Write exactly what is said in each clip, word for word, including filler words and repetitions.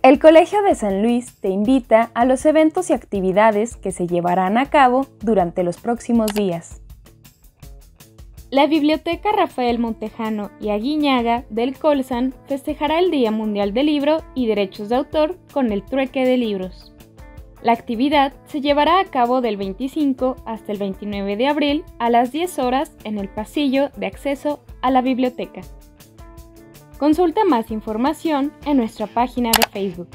El Colegio de San Luis te invita a los eventos y actividades que se llevarán a cabo durante los próximos días. La Biblioteca Rafael Montejano y Aguiñaga del Colsan festejará el Día Mundial del Libro y Derechos de Autor con el trueque de libros. La actividad se llevará a cabo del veinticinco hasta el veintinueve de abril a las diez horas en el pasillo de acceso a la biblioteca. Consulta más información en nuestra página de Facebook.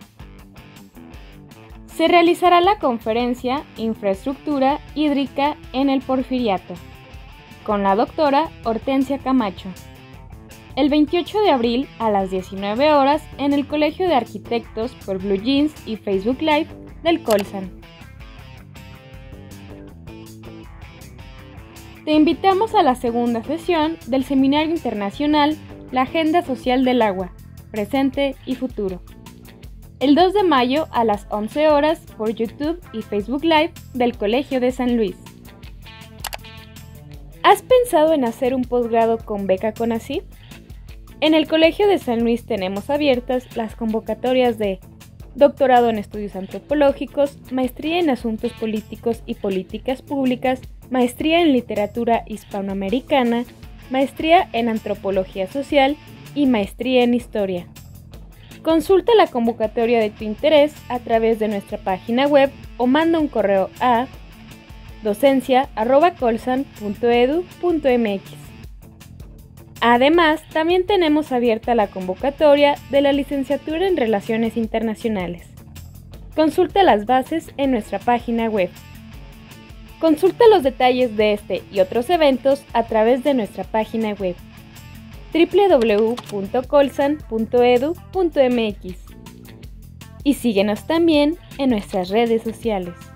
Se realizará la conferencia Infraestructura Hídrica en el Porfiriato, con la doctora Hortensia Camacho, el veintiocho de abril a las diecinueve horas en el Colegio de Arquitectos por Blue Jeans y Facebook Live del Colsan. Te invitamos a la segunda sesión del Seminario Internacional La Agenda Social del Agua, Presente y Futuro, el dos de mayo a las once horas por YouTube y Facebook Live del Colegio de San Luis. ¿Has pensado en hacer un posgrado con beca CONACYT? En el Colegio de San Luis tenemos abiertas las convocatorias de Doctorado en Estudios Antropológicos, Maestría en Asuntos Políticos y Políticas Públicas, Maestría en Literatura Hispanoamericana, Maestría en Antropología Social y Maestría en Historia. Consulta la convocatoria de tu interés a través de nuestra página web o manda un correo a docencia arroba colsan punto edu punto mx. Además, también tenemos abierta la convocatoria de la Licenciatura en Relaciones Internacionales. Consulta las bases en nuestra página web. Consulta los detalles de este y otros eventos a través de nuestra página web doble u doble u doble u punto colsan punto edu punto mx y síguenos también en nuestras redes sociales.